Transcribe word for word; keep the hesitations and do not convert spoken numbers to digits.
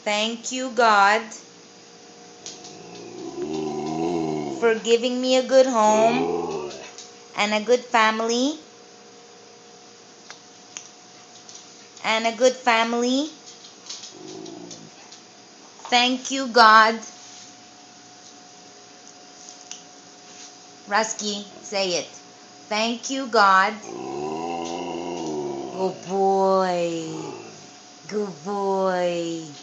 Thank you, God, for giving me a good home and a good family. And a good family. Thank you, God. Rusky, say it. Thank you, God. Good boy. Good boy.